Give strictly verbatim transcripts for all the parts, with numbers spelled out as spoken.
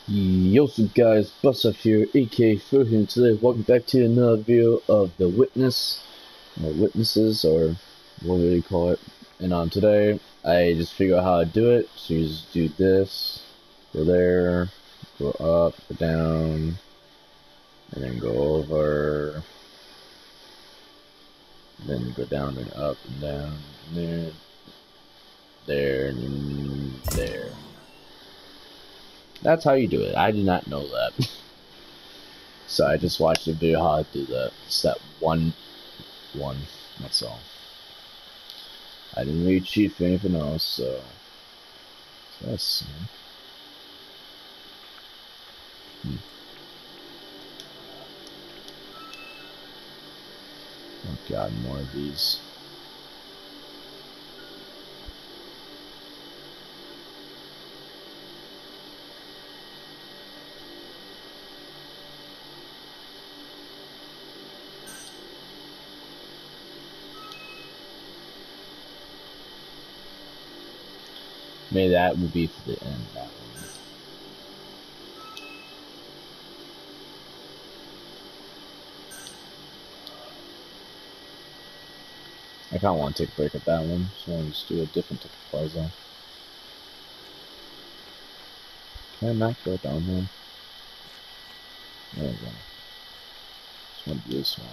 Yo, so guys, Bustuff here, aka Furhan. Today, welcome back to another video of The Witness, or Witnesses, or whatever you call it. And um, today, I just figured out how to do it. So you just do this, go there, go up, go down, and then go over, then go down and up and down, and there, there, and there. That's how you do it. I did not know that. So I just watched a video how to do that. It's that one, one, that's all. I didn't really cheat for anything else, so, so that's, hmm. Oh god, more of these. Maybe that would be for the end, that one. I kinda wanna take a break at that one, so I'll just do a different type of puzzle. Can I not go down here? There we go. Just want to do this one.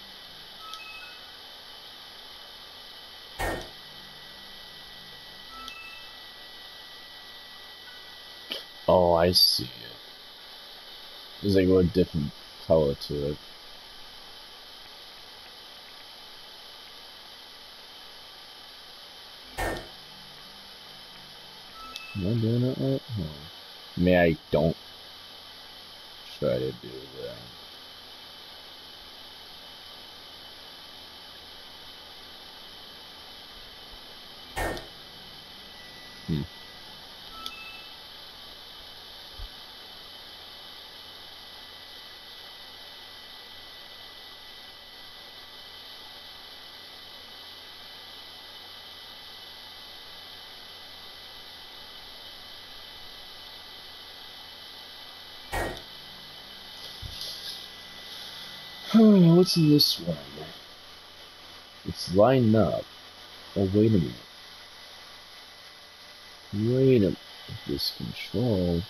Oh, I see it. There's like a different color to it. Am I doing it right? No. Maybe I don't try to do that. Hmm. What's in this one? It's lined up. Oh, wait a minute. Wait a minute. This control.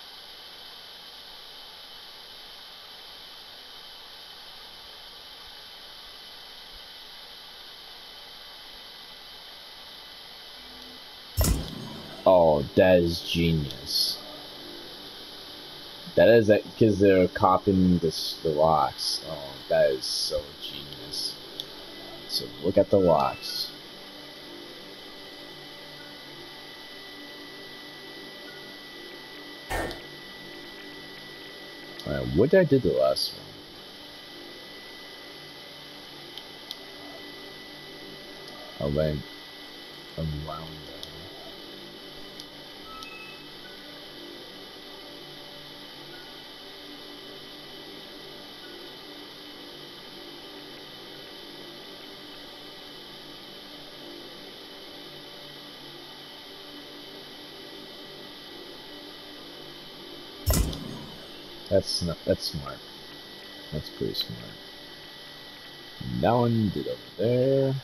Oh, that is genius. That is that because they're copying this, the locks. Oh, that is so genius. So look at the locks. Alright, what did I do the last one? I went around that. That's not, that's smart. That's pretty smart. And that one did over there.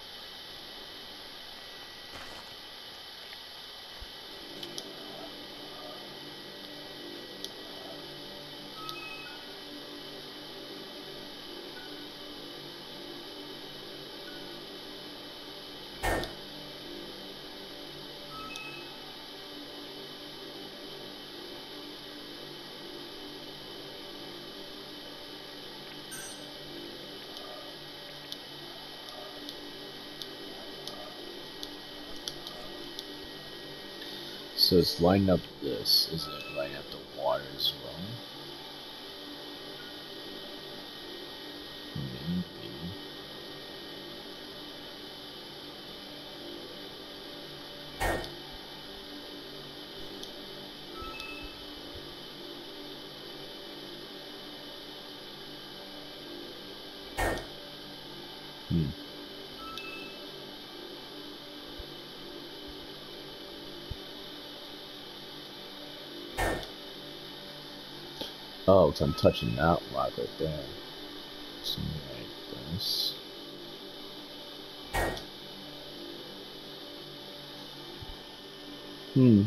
So it's lining up this. Is it lining up the water as well? Maybe. Hmm. Oh, so I'm touching that rock right there. Something like this. Hmm.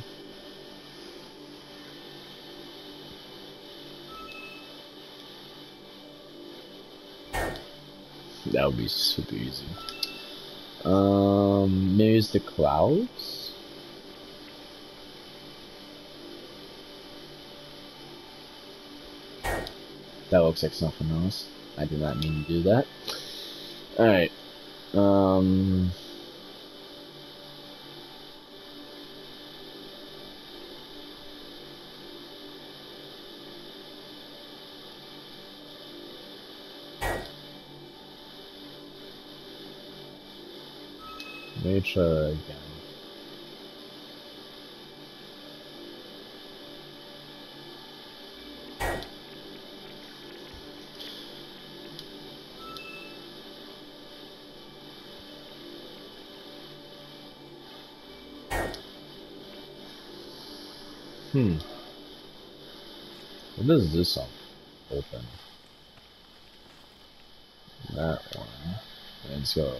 That would be super easy. Um, maybe it's the clouds? That looks like something else. I did not mean to do that. Alright. Um... Let me try again. Hmm. What does this one open? That one. Let's go.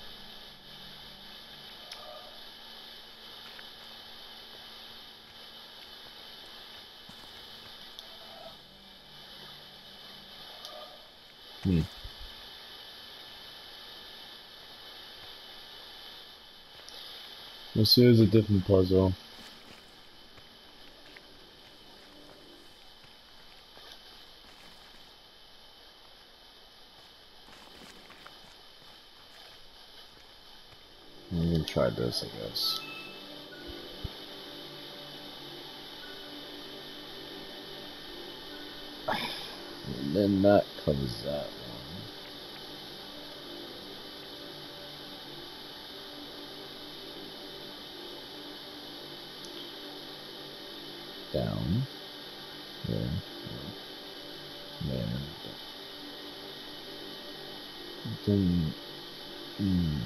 Hmm. Let's see, here's a different puzzle. I'm gonna try this, I guess. And then that covers that one. Down. There. There. Then. Hmm.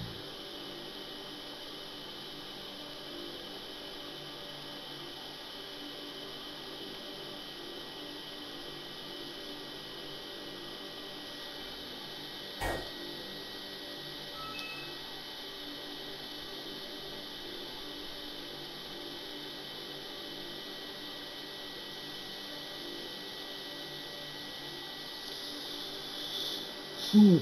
Hmm.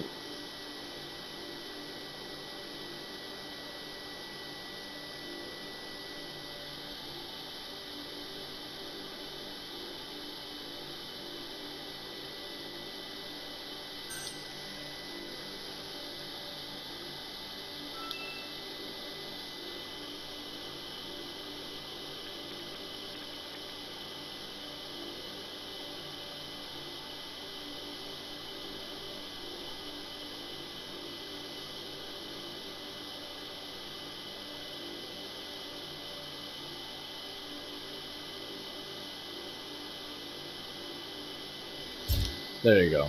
There you go.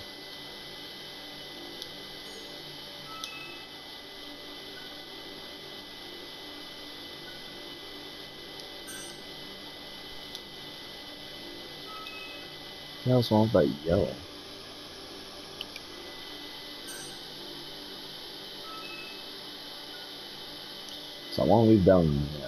What else wrong with that yellow? So I want to leave down there.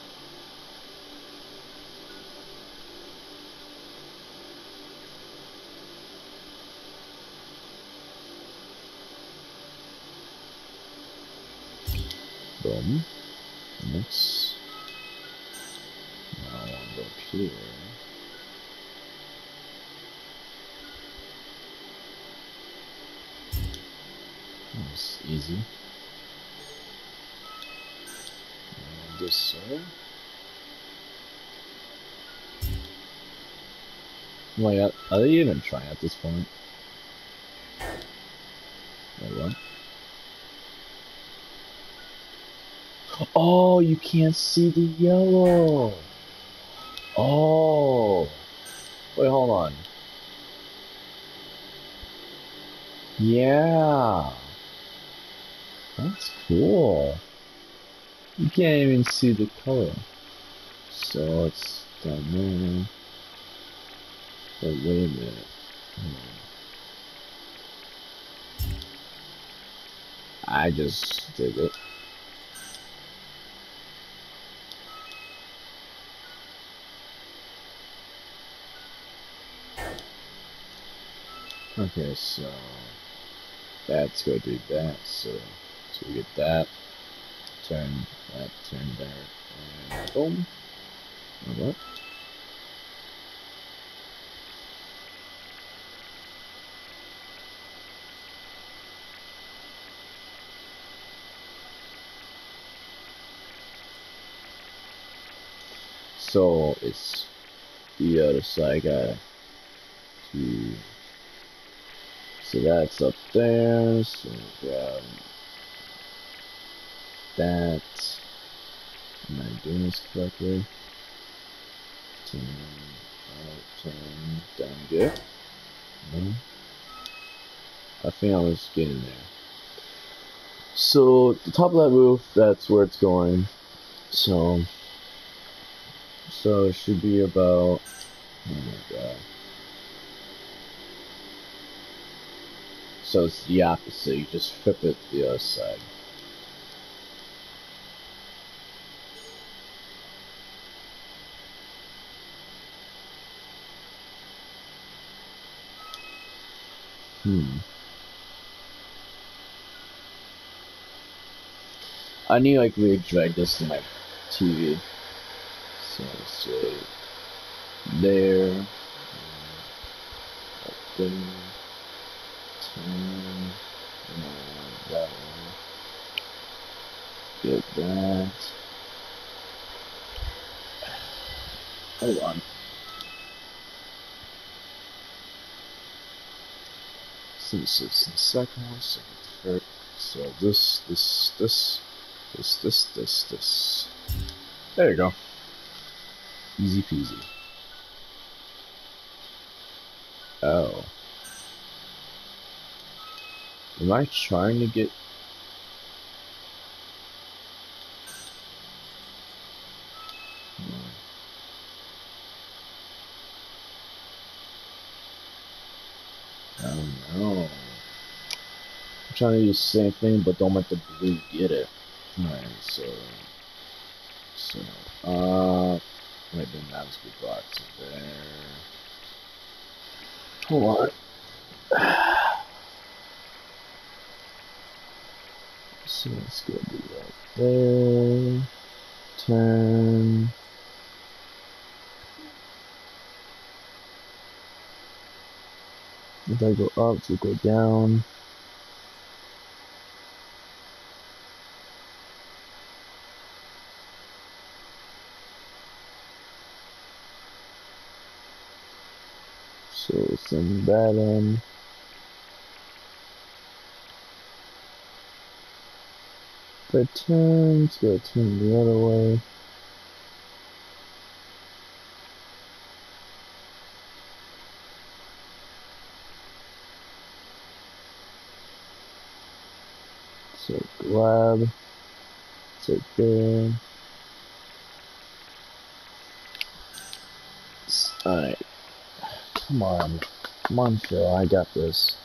Boom. Next. Now I want to go up here. That's easy. And this side. Wait, are are they even trying at this point? Wait, what? Oh, you can't see the yellow. Oh. Wait, hold on. Yeah. That's cool. You can't even see the color. So it's down there. Oh, wait a minute. I just did it. Okay, so that's going to do that. So, so we get that. Turn that, turn there, and boom. What? So it's the other side. Got to. So that's up there. So grab that. Am I doing this correctly? Turn out, turn down, good. No. I think I was getting there. So the top of that roof, that's where it's going. So, so it should be about. Oh my god. So it's the opposite. You just flip it to the other side. Hmm. I need like really drag this to my T V. So say there, up there, turn, and that one. Get that. Hold on. So this is the second one, second, third. So this, this, this, this, this, this, this. There you go. Easy peasy. Oh. Am I trying to get... I don't know. I'm trying to do the same thing, but don't let the blue get it. Alright, so... So... Uh... Wait, then that's good box there. Hold on. So let's go do that there. Turn. If I go up, to go down. So send that in. If I turn, it's gonna turn the other way. So grab, take there. Alright. Come on. Come on, Phil, I got this.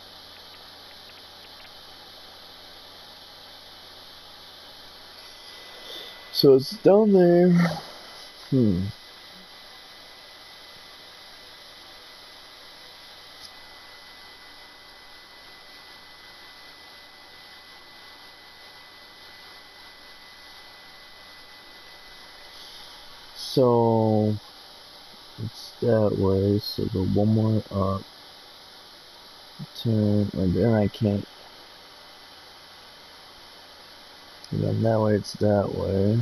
So it's down there. Hmm. So it's that way, so go one more up. Turn, and then I can't. And then that way it's that way.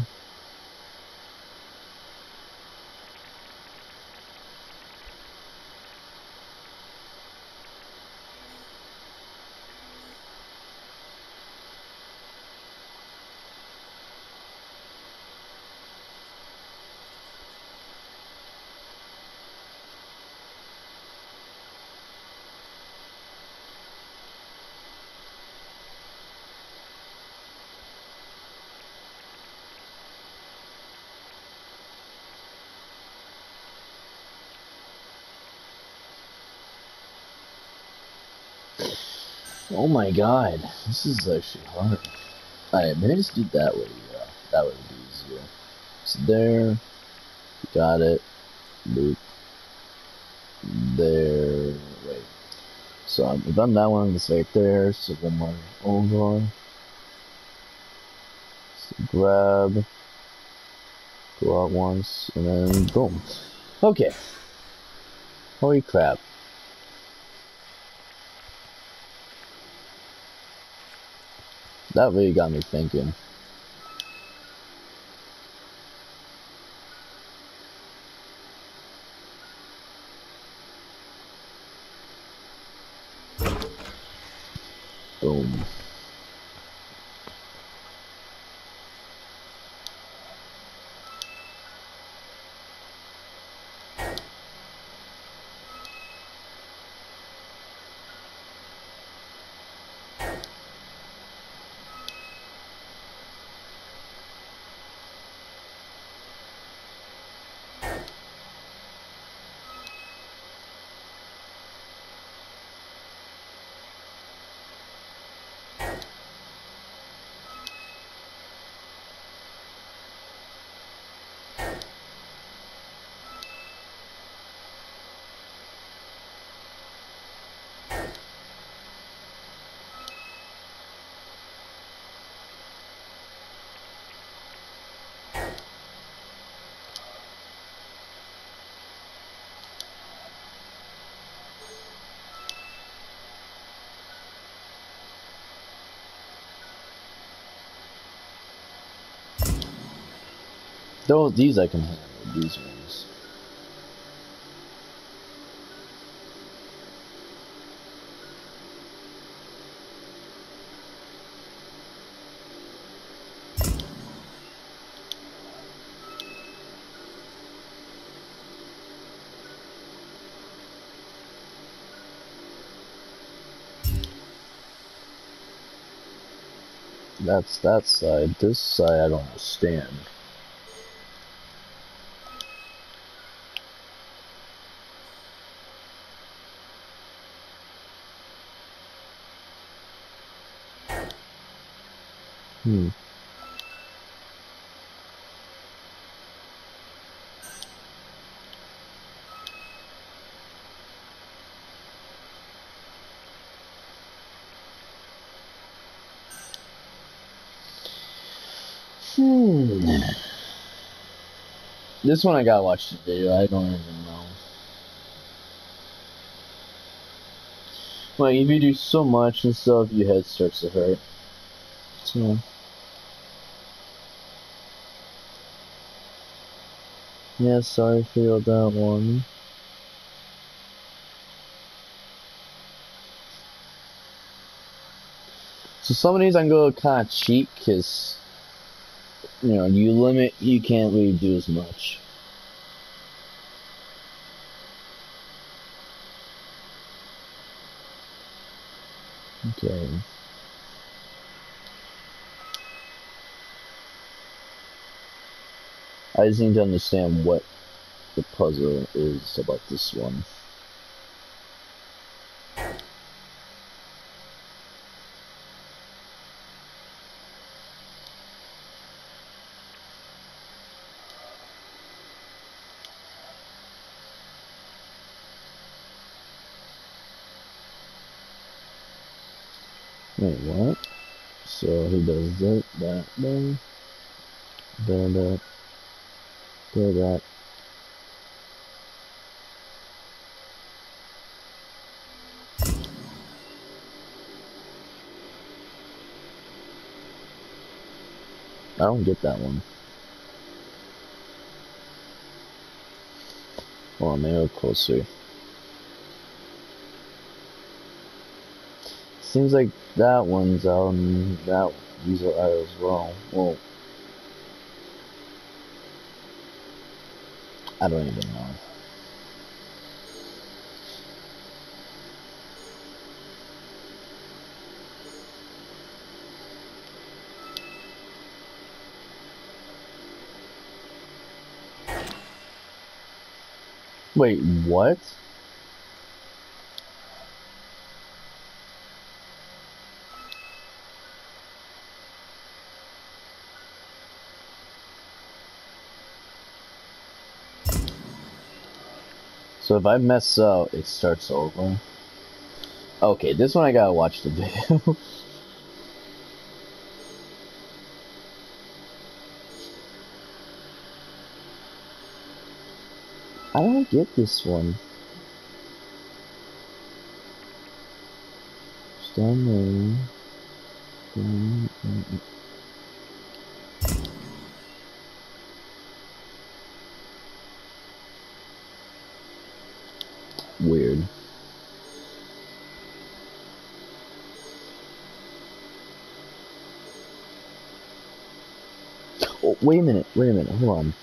Oh my god, this is actually hard. Alright, maybe just do that way, yeah. That would be easier. So there, got it, loop, there, wait. So I've done that one, it's right there, so one more over. So grab, go out once, and then boom. Okay. Holy crap. That really got me thinking. Boom. Those, these I can handle, these ones. That's that side. This side I don't understand. Hmm. Hmm. This one I gotta watch the video. I don't even know. Like if you do so much and stuff, your head starts to hurt. So. Yeah, sorry for that one. So some of these I'm gonna kind of cheat because you know you limit, you can't really do as much. Okay. I just need to understand what the puzzle is about this one. Wait, what? So he does that, that, there, there, that, there, that. I don't get that one. Hold on, maybe a little closer. Seems like that one's out and that these are out as well. Well, I don't even know. Wait, what? So if I mess up, it starts over. Okay, this one I gotta watch the video. I don't get this one. Stand there. Stand there. Weird. Oh, wait a minute, wait a minute, hold on.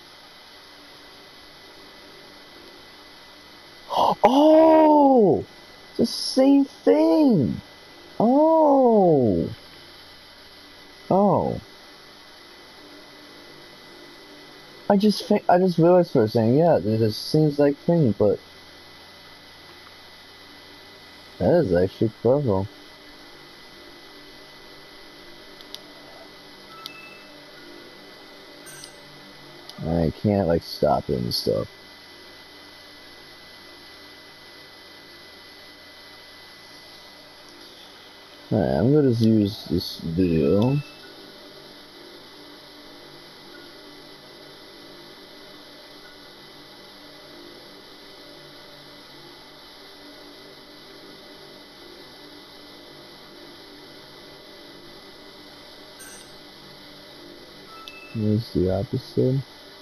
Oh! It's the same thing! Oh! Oh. I just think, I just realized for a second, yeah, it just seems like thing, but that is actually clever. I can't like stop it and stuff. Alright, I'm gonna just use this video. Where's the opposite?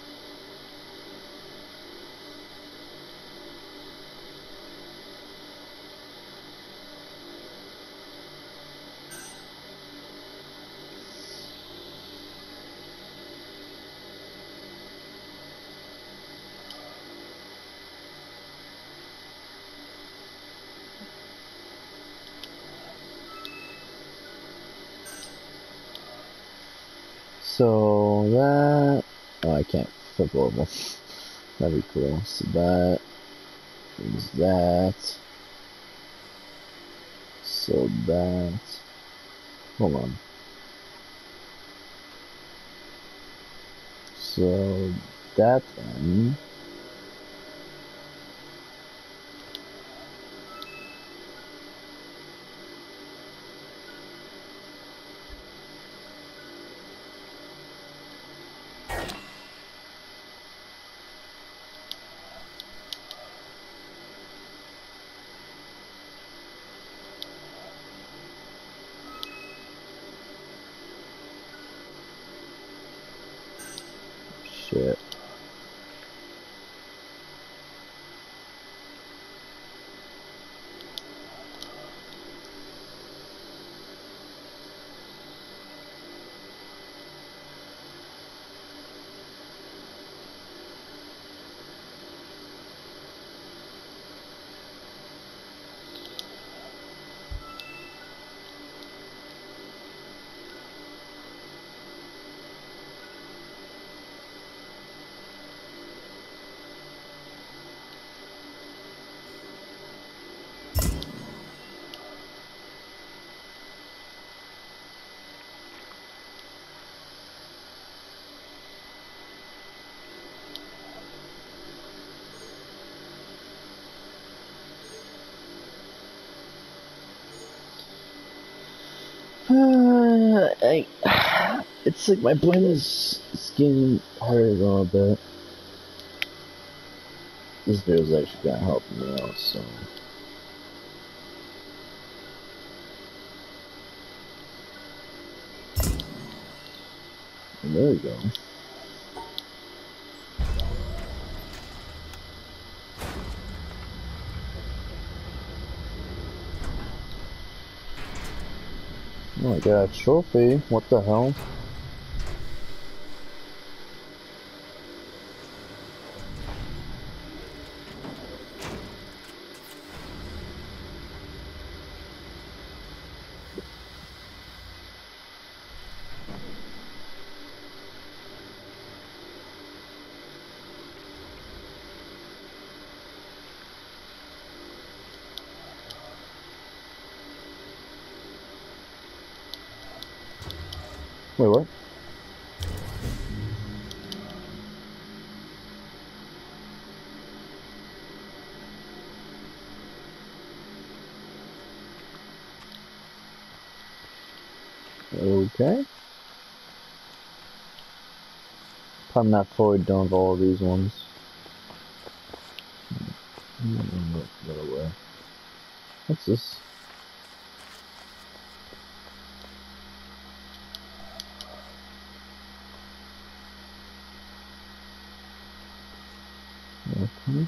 So that, oh, I can't flip over. That'd be cool. So that is that. So that. Hold on. So that then. Shit. Uh, I, it's like my brain is, is getting hurt a little bit. This video is actually gonna help me out, so. And there we go. Oh, I got a trophy. What the hell? Wait, what? Okay. Probably not forward done with all these ones. Get away. What's this? Okay.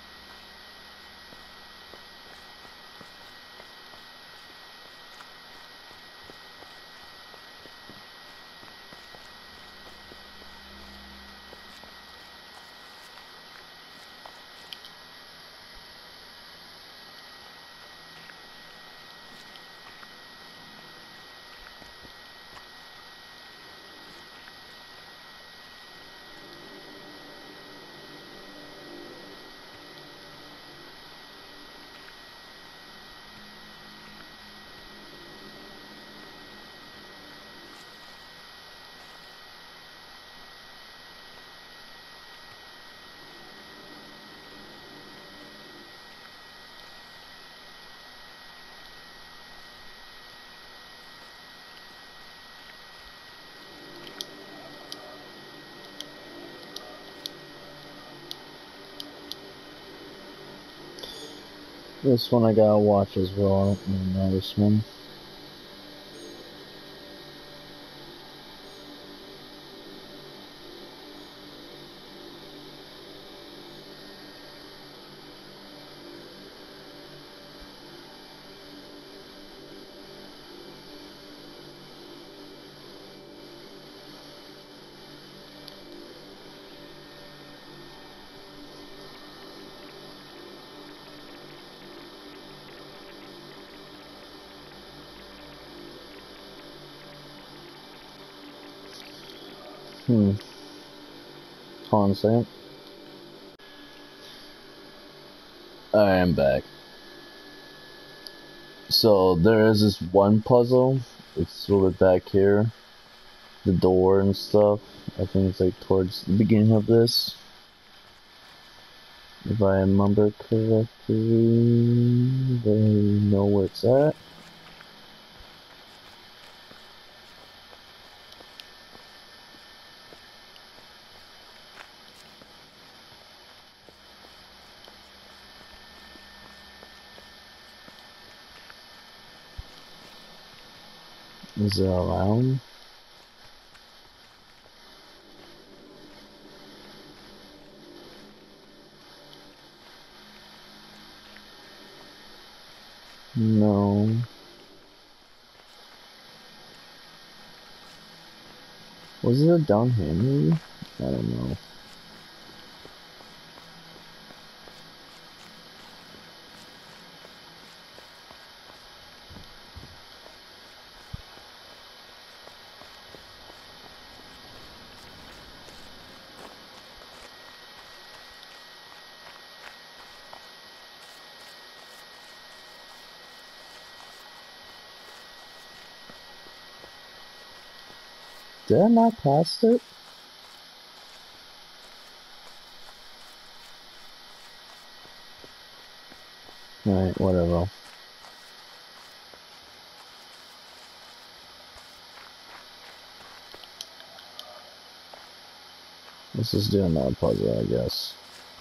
This one I gotta watch as well. I don't know this one. Hmm. Hold on a second. I am back. So there is this one puzzle. It's a little bit back here. The door and stuff. I think it's like towards the beginning of this. If I remember correctly, they know where it's at. Is it around? No. Was it down here maybe? I don't know. Did I not pass it? Alright, whatever. Let's just do another puzzle, I guess.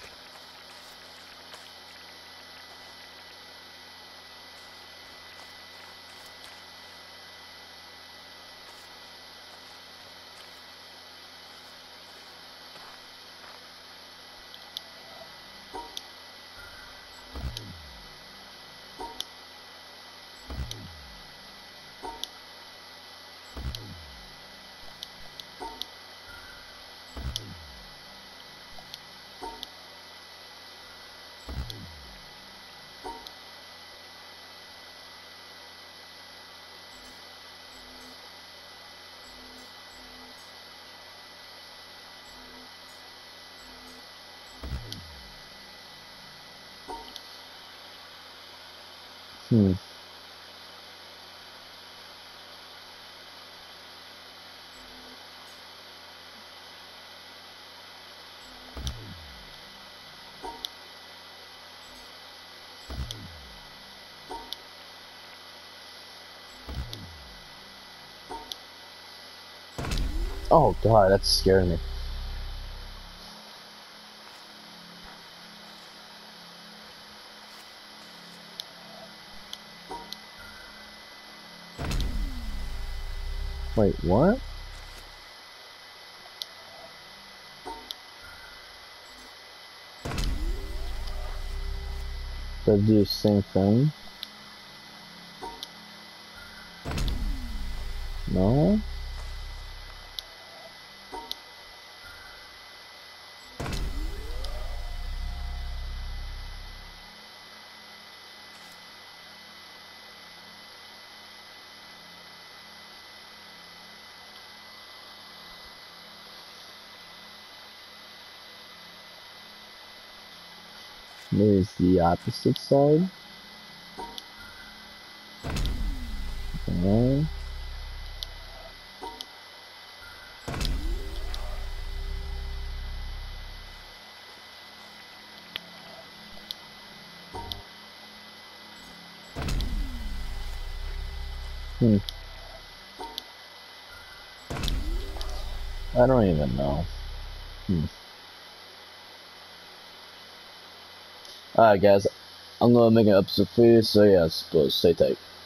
Hmm. Oh god, that's scaring me. Wait, what? Does it do the same thing? No? Maybe it's the opposite side? No? Hmm. I don't even know. Hmm. Alright guys, I'm gonna make an episode for you, so yeah, I suppose stay tight.